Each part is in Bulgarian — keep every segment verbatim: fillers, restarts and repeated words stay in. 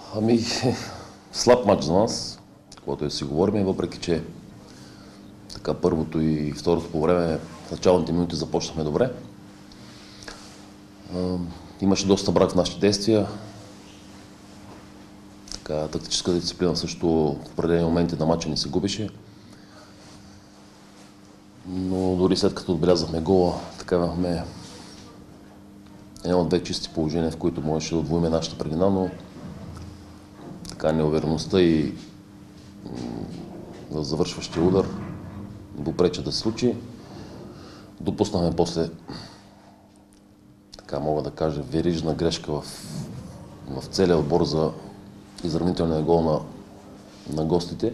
Ами, слаб матч за нас, когато да си говорим, въпреки че така първото и второто по време, в началните минути започнахме добре. А, имаше доста брак в нашите действия. Така, тактическа дисциплина също в определени моменти на матча не се губеше. Но дори след като отбелязахме гола, така имахме едно-две чисти положения, в които можеше да отвоиме нашата предина, но така неувереността и в завършващия удар допреча да се случи. Допуснахме после, така мога да кажа, верижна грешка в, в целия отбор за изравнителния гол на, на гостите.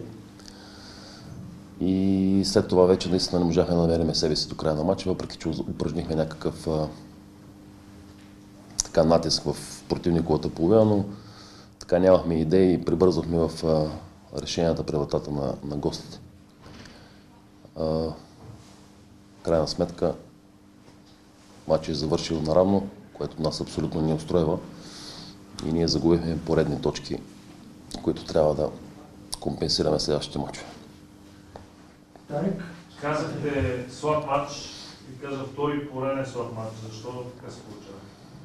И след това вече наистина не можахме да намерим себе си до края на матча, въпреки че упражнихме някакъв а, така, натиск в противниковата половина, но така нямахме идеи и прибързвахме в а, решенията при вратата на, на гостите. А, крайна сметка матчът е завършил наравно, което нас абсолютно не устройва и ние загубихме поредни точки, които трябва да компенсираме следващите мачове. Дарик? Казахте слаб матч и каза втори пореден слаб матч. Защо така се получава?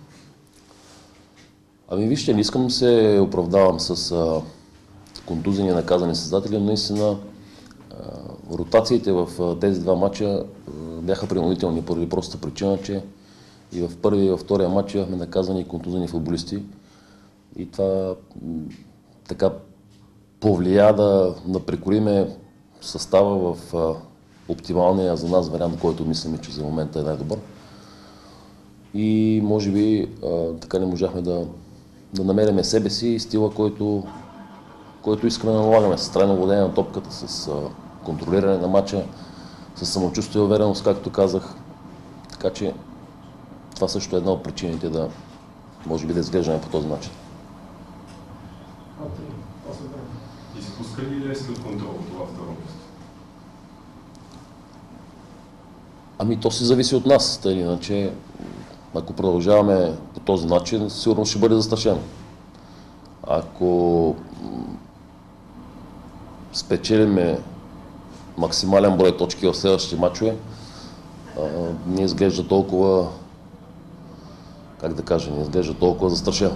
Ами вижте, не искам да се оправдавам с а, контузени и наказани създатели, но наистина а, ротациите в а, тези два матча а, бяха принудителни поради простата причина, че и в първия и във втория матч имахме наказани и контузени футболисти. И това м, така повлия да, да прекориме състава в а, оптималния за нас вариант, който мислим, че за момента е най-добър. И може би а, така не можахме да, да намерим себе си и стила, който, който искаме да налагаме. С трайно владение на топката, с а, контролиране на матча, с самочувствие и увереност, както казах. Така че това също е една от причините да може би да изглеждаме по този начин. Изпуска ли лесно от контрол това второ място? Ами то си зависи от нас, тъй иначе ако продължаваме по този начин, сигурно ще бъде застрашено. Ако спечелиме максимален брой точки в следващите мачове, не изглежда толкова, как да кажа, не изглежда толкова застрашено.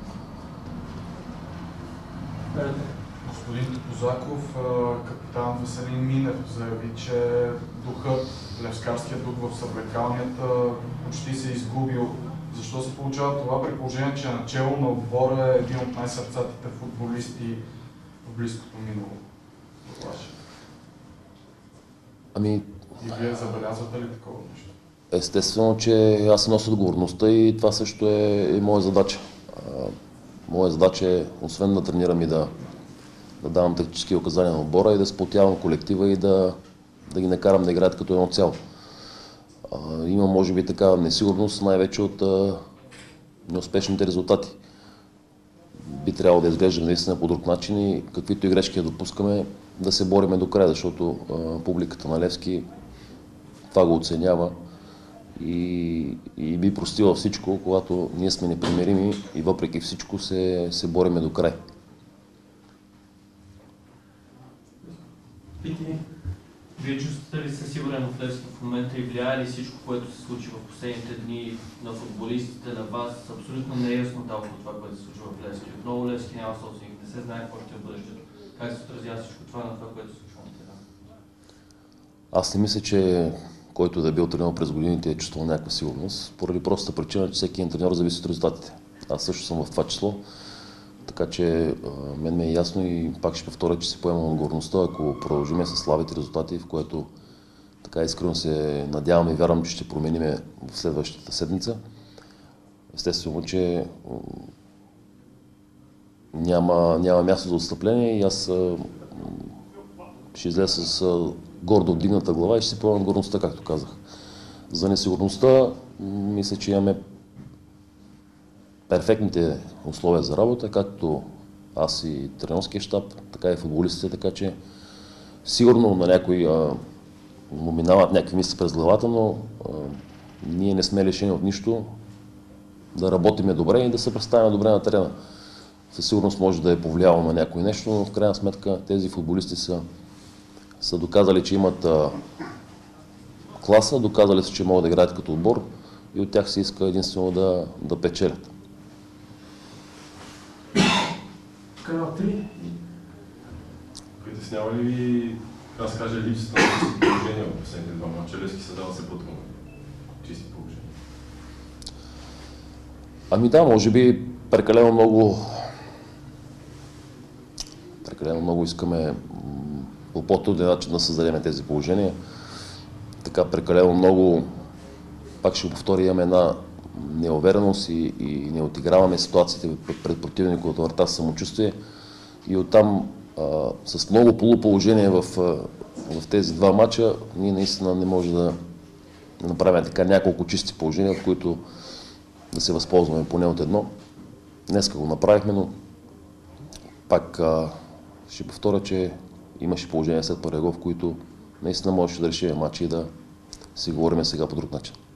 Господин Козаков, капитан Веселин Минев заяви, че духът, левскарският дух в съблекалнията почти се е изгубил. Защо се получава това, при положение, че начало на отбора е един от най-сърцатите футболисти в близкото минало? Ами... И вие забелязвате ли такова нещо? Естествено, че аз нося отговорността и това също е, е моя задача. А, моя задача е, освен да тренирам и да, да давам тактически указания на отбора и да сплотявам колектива и да, да ги накарам да играят като едно цяло. А, има, може би, такава несигурност, най-вече от а, неуспешните резултати. Би трябвало да изглеждаме наистина по друг начин и каквито и грешки да допускаме, да се бориме до края, защото а, публиката на Левски това го оценява и, и би простила всичко, когато ние сме непримирими и въпреки всичко се, се бориме до край. Вие чувствате ли се сигурен в Левски в момента и влияе ли всичко, което се случи в последните дни на футболистите, на вас? Абсолютно не е ясно толкова това, което се случва в Левски. Отново Левски няма собственик, не се знае какво ще е бъдещето. Как се отразява всичко това на това, което се случва на терена? Аз не мисля, че който да е бил тренер през годините е чувствал някаква сигурност, поради простата причина, че всеки един тренер зависи от резултатите. Аз също съм в това число, така че мен ме е ясно и пак ще повторя, че си поемам отговорността, ако продължим с слабите резултати, в което така искрено се надявам и вярвам, че ще променим в следващата седмица. Естествено, че няма, няма място за отстъпление и аз ще излеза с гордо вдигната глава и ще си поемам отговорността, както казах. За несигурността, мисля, че имаме перфектните условия за работа, както аз и тренерския щаб, така и футболистите, така че сигурно на някои а, му минават някакви мисли през главата, но а, ние не сме лишени от нищо, да работиме добре и да се представяме добре на терена. със сигурност може да е повлияло на някой нещо, но в крайна сметка тези футболисти са, са доказали, че имат а, класа, доказали са, че могат да играят като отбор и от тях се иска единствено да, да печелят. Канал три. Притеснява ли ви, така да се каже, липсата на чисти положения в последните два мача? Левски са дал се по-трудно чисти положения. Ами да, може би прекалено много прекалено много искаме по по-труден начин да създадем тези положения. Така прекалено много, пак ще повторя, имаме една неувереност и, и не отиграваме ситуациите пред противника от врата с самочувствие. И оттам а, с много полуположение в, в тези два мача ние наистина не може да, да направим така няколко чисти положения, от които да се възползваме поне от едно. Днеска го направихме, но пак а, ще повторя, че имаше положение след първия гол, в които наистина можеше да решим матча и да си говорим сега по друг начин.